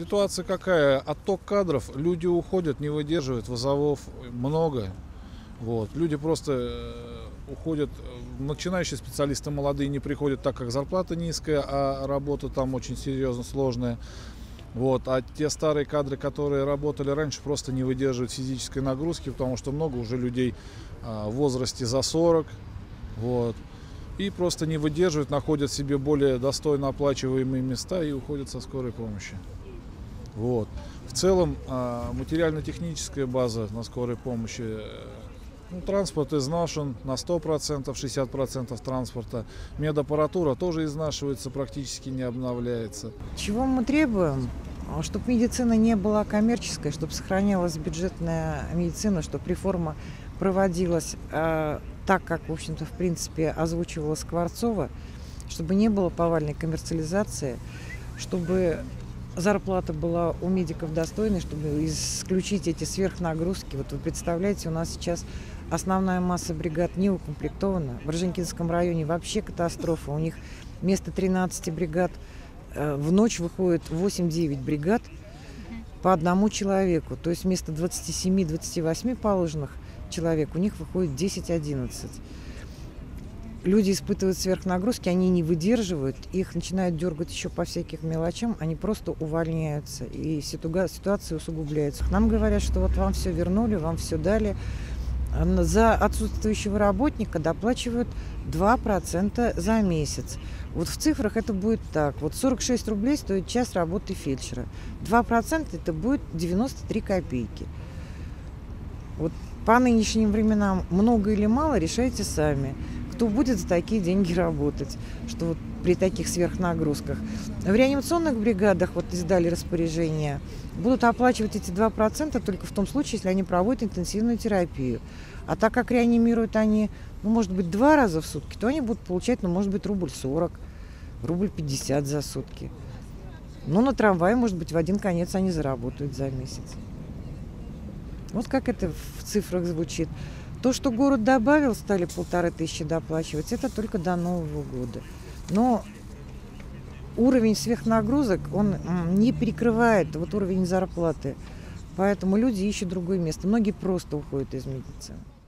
Ситуация какая? Отток кадров, люди уходят, не выдерживают, вызовов много. Вот. Люди просто уходят, начинающие специалисты молодые не приходят, так как зарплата низкая, а работа там очень серьезно сложная. Вот. А те старые кадры, которые работали раньше, просто не выдерживают физической нагрузки, потому что много уже людей в возрасте за 40. Вот. И просто не выдерживают, находят себе более достойно оплачиваемые места и уходят со скорой помощи. Вот. В целом материально-техническая база на скорой помощи, транспорт изношен на 100%, 60% транспорта. Медаппаратура тоже изнашивается, практически не обновляется. Чего мы требуем? Чтобы медицина не была коммерческой, чтобы сохранялась бюджетная медицина, чтобы реформа проводилась так, как, в общем-то, в принципе, озвучивала Скворцова, чтобы не было повальной коммерциализации, чтобы зарплата была у медиков достойной, чтобы исключить эти сверхнагрузки. Вот вы представляете, у нас сейчас основная масса бригад не укомплектована. В Орджоникидзевском районе вообще катастрофа. У них вместо 13 бригад в ночь выходит 8-9 бригад по одному человеку. То есть вместо 27-28 положенных человек у них выходит 10-11. Люди испытывают сверхнагрузки, они не выдерживают, их начинают дергать еще по всяким мелочам, они просто увольняются, и ситуация усугубляется. Нам говорят, что вот вам все вернули, вам все дали. За отсутствующего работника доплачивают 2% за месяц. Вот в цифрах это будет так. Вот 46 рублей стоит час работы фельдшера. 2% это будет 93 копейки. Вот по нынешним временам много или мало решайте сами. Кто будет за такие деньги работать, что вот при таких сверхнагрузках. В реанимационных бригадах, вот издали распоряжение, будут оплачивать эти 2% только в том случае, если они проводят интенсивную терапию. А так как реанимируют они, может быть, 2 раза в сутки, то они будут получать, может быть, рубль 40, рубль 50 за сутки. На трамвае, может быть, в один конец они заработают за месяц. Вот как это в цифрах звучит. То, что город добавил, стали 1500 доплачивать, это только до Нового года. Но уровень сверхнагрузок, он не перекрывает уровень зарплаты. Поэтому люди ищут другое место. Многие просто уходят из медицины.